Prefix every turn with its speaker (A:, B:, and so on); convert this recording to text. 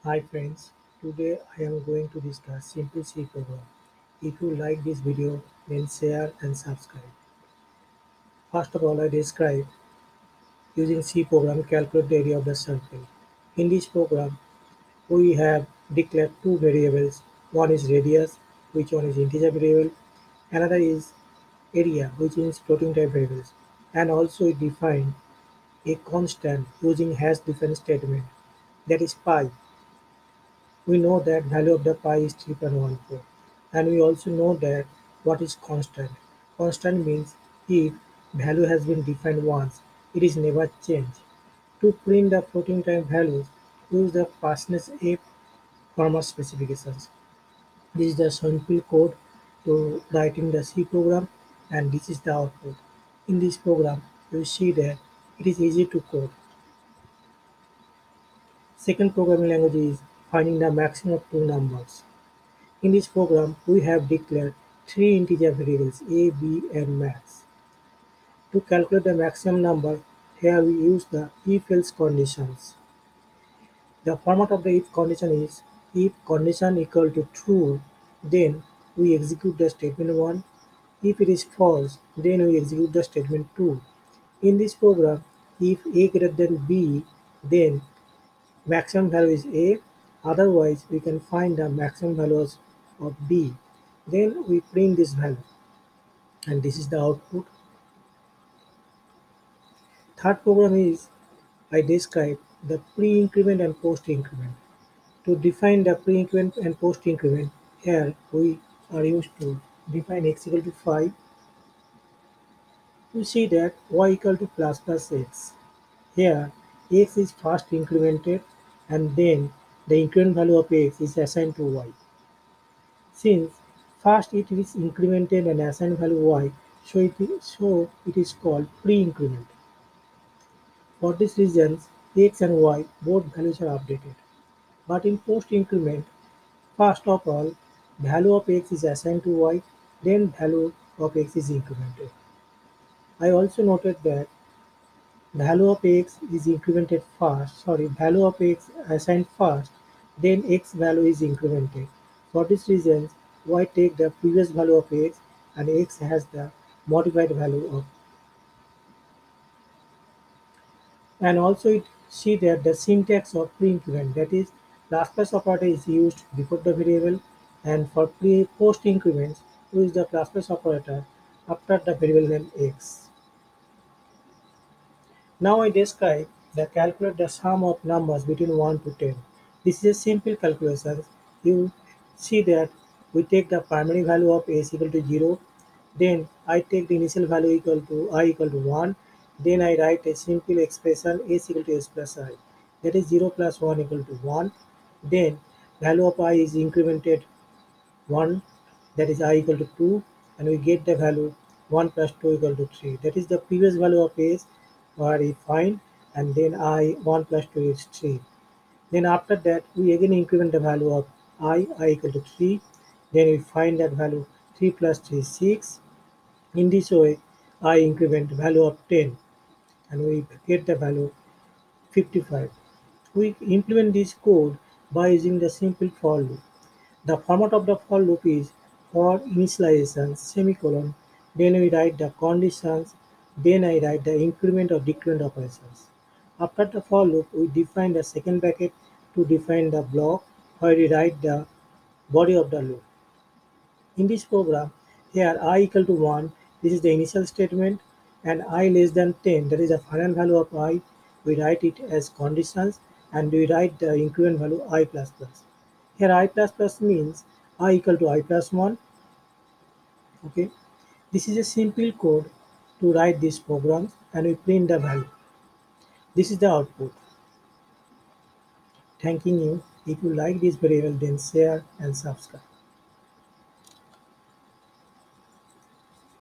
A: Hi friends, today I am going to discuss Simple C program. If you like this video, then share and subscribe. First of all, I describe using C program calculate the area of the circle. In this program, we have declared two variables. One is radius, which one is integer variable. Another is area, which is floating type variables. And also we define a constant using hash difference statement, that is pi. We know that value of the pi is 3.14, and we also know that what is constant. Constant means if value has been defined once, it is never changed. To print the floating time values, use the fastness F format specifications. This is the simple code to writing the C program, and this is the output. In this program, you see that it is easy to code. Second programming language is finding the maximum of two numbers. In this program, we have declared three integer variables a, b, and max. To calculate the maximum number, here we use the if-else conditions. The format of the if condition is if condition equal to true, then we execute the statement 1. If it is false, then we execute the statement 2. In this program, if a greater than b, then maximum value is a, otherwise we can find the maximum values of b. Then we print this value, and this is the output. Third program is I describe the pre-increment and post-increment. To define the pre-increment and post-increment, here we are used to define x equal to 5. You see that y equal to plus x. Here x is first incremented, and then the increment value of x is assigned to y. Since first it is incremented and assigned value y, so it is called pre-increment. For this reason, x and y both values are updated. But in post-increment, first of all, value of x is assigned to y, then value of x is incremented. I also noted that value of x is incremented first, value of x assigned first, then x value is incremented. For this reason, y take the previous value of x and x has the modified value of. And also it see that the syntax of pre-increment, that is plus operator is used before the variable, and for post increments use the plus operator after the variable name x. Now I describe the calculate the sum of numbers between 1 to 10. This is a simple calculation. You see that we take the primary value of a is equal to 0, then I take the initial value equal to I equal to 1, then I write a simple expression a is equal to s plus I, that is 0 plus 1 equal to 1, then value of I is incremented 1, that is I equal to 2, and we get the value 1 plus 2 equal to 3, that is the previous value of a or we find, and then I 1 plus 2 is 3. Then after that we again increment the value of I equal to 3, then we find that value 3 plus 3 is 6. In this way I increment the value of 10, and we get the value 55. We implement this code by using the simple for loop. The format of the for loop is for initialization semicolon, then we write the conditions, then I write the increment or decrement operations. After the for loop, we define the second bracket to define the block where we write the body of the loop. In this program, here I equal to 1, this is the initial statement, and I less than 10, that is the final value of I, we write it as conditions, and we write the increment value I plus plus. Here I plus plus means I equal to I plus 1. Okay, this is a simple code to write these programs, and we print the value. This is the output. Thanking you. If you like this video, then share and subscribe.